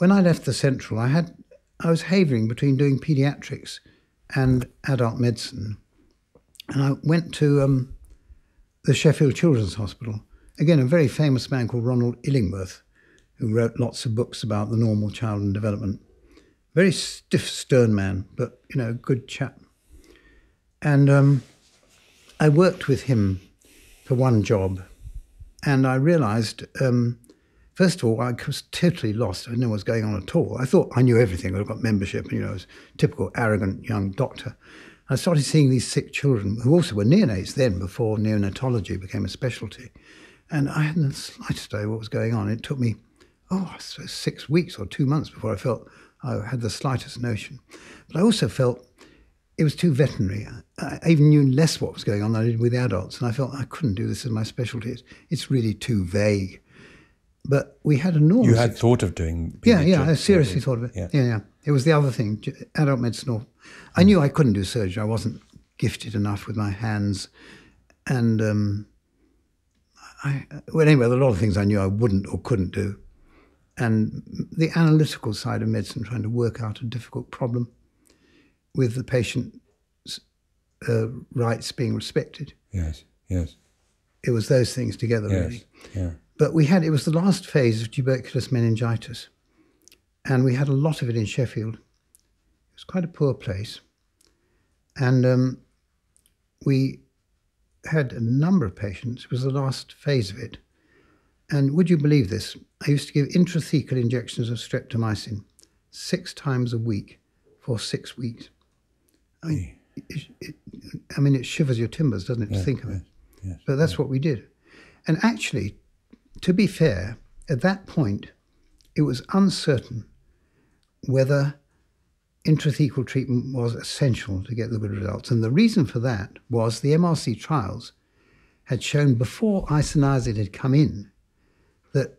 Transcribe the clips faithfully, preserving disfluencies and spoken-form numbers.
when I left the Central, I had I was havering between doing paediatrics and adult medicine. And I went to um, the Sheffield Children's Hospital. Again, a very famous man called Ronald Illingworth, who wrote lots of books about the normal child and development. Very stiff, stern man, but, you know, good chap. And um, I worked with him for one job, and I realised, um, first of all, I was totally lost. I didn't know what was going on at all. I thought I knew everything. I got membership, and, you know, I was a typical arrogant young doctor. I started seeing these sick children, who also were neonates then, before neonatology became a specialty. And I hadn't the slightest idea what was going on. It took me, oh, six weeks or two months before I felt I had the slightest notion. But I also felt it was too veterinary. I even knew less what was going on than I did with adults, and I felt I couldn't do this as my specialty. It's, it's really too vague. But we had enormous... You had thought of doing... Yeah, yeah, I seriously yeah, thought of it. Yeah. yeah, yeah. It was the other thing, adult medicine. Or, I knew I couldn't do surgery. I wasn't gifted enough with my hands. And, um, I, well, anyway, there were a lot of things I knew I wouldn't or couldn't do. And the analytical side of medicine, trying to work out a difficult problem with the patient's uh, rights being respected. Yes, yes. It was those things together, yes, really. Yeah. But we had, it was the last phase of tuberculous meningitis. And we had a lot of it in Sheffield. It was quite a poor place. And um, we had a number of patients. It was the last phase of it. And would you believe this? I used to give intrathecal injections of streptomycin six times a week for six weeks. I mean, it, it, I mean, it shivers your timbers, doesn't it, yeah, to think of yes, it? Yes, but that's yes. what we did. And actually, to be fair, at that point, it was uncertain whether intrathecal treatment was essential to get the good results. And the reason for that was the M R C trials had shown before isoniazid had come in that,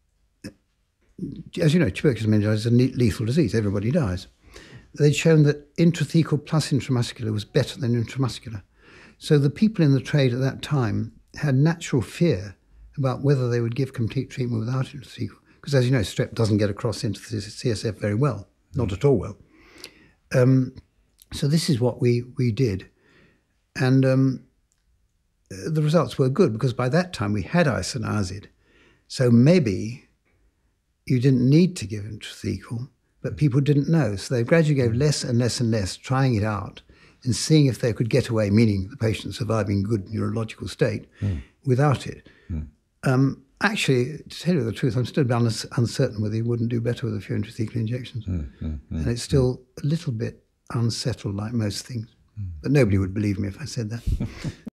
as you know, tuberculous meningitis is a lethal disease. Everybody dies. They'd shown that intrathecal plus intramuscular was better than intramuscular. So the people in the trade at that time had natural fear about whether they would give complete treatment without intrathecal. Because, as you know, strep doesn't get across into the C S F very well, not at all well. Um, so this is what we, we did. And um, the results were good, because by that time we had isoniazid. So maybe you didn't need to give intrathecal, but people didn't know. So they gradually gave less and less and less, trying it out and seeing if they could get away, meaning the patient surviving good neurological state, mm. without it. Mm. Um, actually, to tell you the truth, I'm still uncertain whether he wouldn't do better with a few intrathecal injections. Mm, mm, mm, and it's still mm. a little bit unsettled, like most things. Mm. But nobody would believe me if I said that.